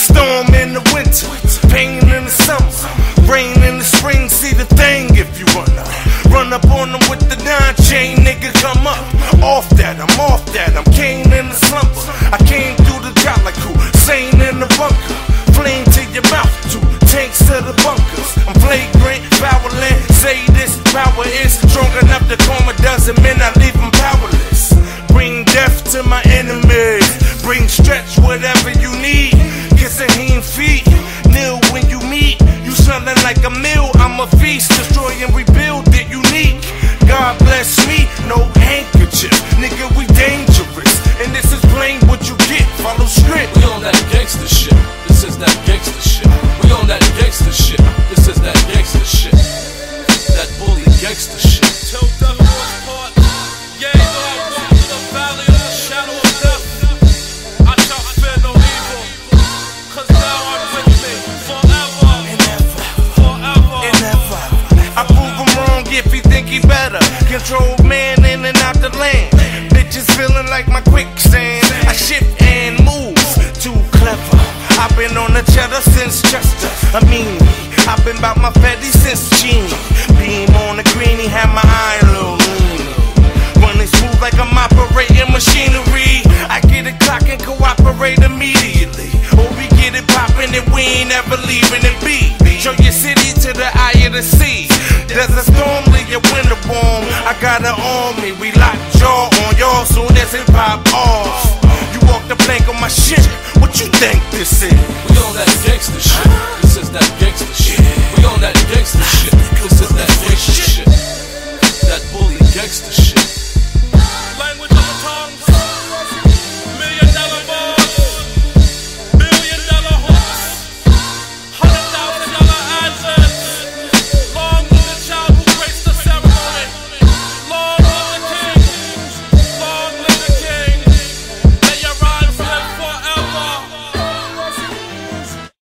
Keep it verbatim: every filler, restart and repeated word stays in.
Storm in the winter, pain in the summer, rain in the spring. See the thing if you run up, run up on them with the nine chain, nigga, come up. Off that, I'm off that, I'm Kane in the slumber. I came through the drop like Hussein in the bunker. Flame to your mouth, two tanks to the bunkers. I'm flagrant, violent, say this power is strong enough to calm a dozen men, I leave them powerless. Bring death to my enemies, bring stretch whatever you need. Kissing him feet, kneel when you meet. You something like a meal, I'm a feast. Destroy and rebuild it unique. God bless me, no handkerchief. Nigga, we dangerous, and this is plain what you get. Follow script. We on that gangster shit. This is that gangster shit. We on that gangster shit. This is that gangster shit. That bully gangster shit. Choked up on this part. Yeah, you know I walk through the valley of the shadow of death. I shall fear no evil, cause thou art with me forever. And ever, Forever. and ever. I prove him wrong if he think he better. Control man in and out the land. Bitches feeling like my quicksand. I shift and move, too clever. I've been on the cheddar since Chester. I mean, I've been about my fatty since Genie. Beam on the greenie, have my eye a little loony. Running smooth like I'm operating machinery. I get it clock and cooperate immediately. Or we get it poppin' and we ain't ever leaving it be. Show your city to the eye of the sea. There's a storm, leave your winter warm. I got an army, we lock jaw on y'all soon as it pop off. You walk the plank on my shit, what you think this is? We on that gangster shit. This is that gangster shit.